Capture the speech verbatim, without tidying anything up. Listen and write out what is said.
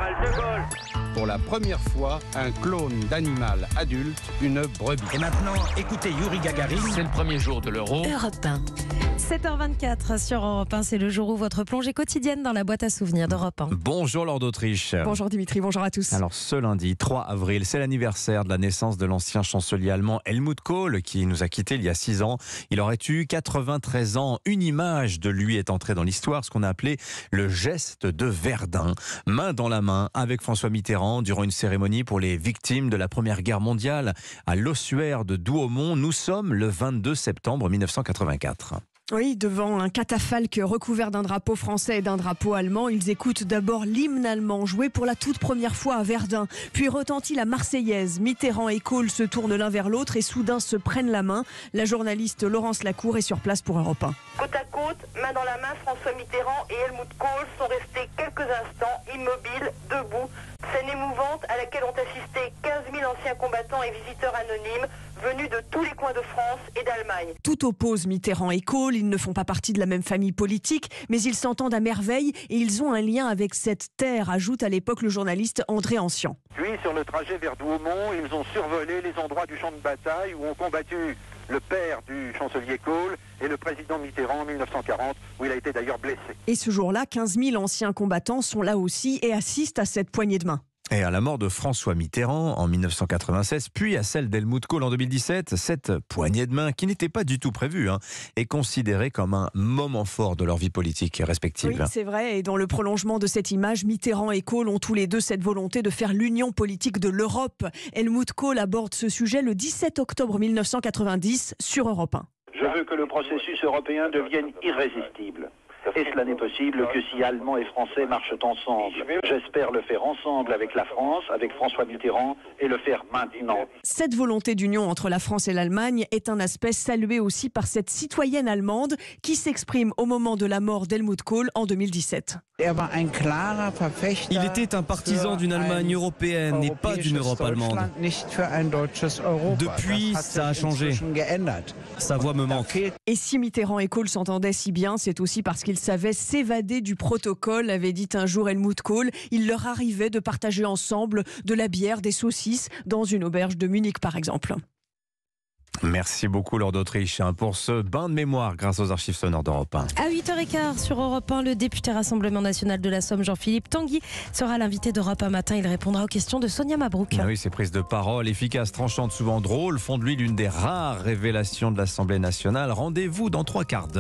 l'amiral de Gaulle. Pour la première fois, un clone d'animal adulte, une brebis. Et maintenant, écoutez Yuri Gagarin. C'est le premier jour de l'Euro. Europe un. sept heures vingt-quatre sur Europe un, c'est le jour où votre plongée quotidienne dans la boîte à souvenirs d'Europe un. Bonjour Lord d'Autriche. Bonjour Dimitri, bonjour à tous. Alors ce lundi trois avril, c'est l'anniversaire de la naissance de l'ancien chancelier allemand Helmut Kohl qui nous a quittés il y a six ans. Il aurait eu quatre-vingt-treize ans. Une image de lui est entrée dans l'histoire, ce qu'on a appelé le geste de Verdun. Main dans la main avec François Mitterrand durant une cérémonie pour les victimes de la Première Guerre mondiale à l'ossuaire de Douaumont. Nous sommes le vingt-deux septembre mille neuf cent quatre-vingt-quatre. Oui, devant un catafalque recouvert d'un drapeau français et d'un drapeau allemand, ils écoutent d'abord l'hymne allemand joué pour la toute première fois à Verdun. Puis retentit la Marseillaise. Mitterrand et Kohl se tournent l'un vers l'autre et soudain se prennent la main. La journaliste Laurence Lacour est sur place pour Europe un. Côte à côte, main dans la main, François Mitterrand et Helmut Kohl sont restés quelques instants immobiles, debout. Scène émouvante à laquelle ont assisté quinze mille anciens combattants et visiteurs anonymes venus de tous les coins de France et d'Allemagne. Tout oppose Mitterrand et Kohl, ils ne font pas partie de la même famille politique, mais ils s'entendent à merveille et ils ont un lien avec cette terre, ajoute à l'époque le journaliste André Ancien. Puis sur le trajet vers Douaumont, ils ont survolé les endroits du champ de bataille où ont combattu le père du chancelier Kohl et le président Mitterrand en mille neuf cent quarante, où il a été d'ailleurs blessé. Et ce jour-là, quinze mille anciens combattants sont là aussi et assistent à cette poignée de main. Et à la mort de François Mitterrand en mille neuf cent quatre-vingt-seize, puis à celle d'Helmut Kohl en deux mille dix-sept, cette poignée de main, qui n'était pas du tout prévue, hein, est considérée comme un moment fort de leur vie politique respective. Oui, c'est vrai. Et dans le prolongement de cette image, Mitterrand et Kohl ont tous les deux cette volonté de faire l'union politique de l'Europe. Helmut Kohl aborde ce sujet le dix-sept octobre mille neuf cent quatre-vingt-dix sur Europe un. Je veux que le processus européen devienne irrésistible. Et cela n'est possible que si Allemands et Français marchent ensemble. J'espère le faire ensemble avec la France, avec François Mitterrand, et le faire maintenant. Cette volonté d'union entre la France et l'Allemagne est un aspect salué aussi par cette citoyenne allemande qui s'exprime au moment de la mort d'Helmut Kohl en deux mille dix-sept. Il était un partisan d'une Allemagne européenne et pas d'une Europe allemande. Depuis, ça a changé. Sa voix me manque. Et si Mitterrand et Kohl s'entendaient si bien, c'est aussi parce qu'ils savaient s'évader du protocole, avait dit un jour Helmut Kohl. Il leur arrivait de partager ensemble de la bière, des saucisses, dans une auberge de Munich par exemple. Merci beaucoup Lord d'Autriche pour ce bain de mémoire grâce aux archives sonores d'Europe un. À huit heures quinze sur Europe un, le député Rassemblement National de la Somme, Jean-Philippe Tanguy, sera l'invité d'Europe un matin. Il répondra aux questions de Sonia Mabrouk. Ah oui, ses prises de parole efficaces, tranchantes, souvent drôles, font de lui l'une des rares révélations de l'Assemblée nationale. Rendez-vous dans trois quarts d'heure.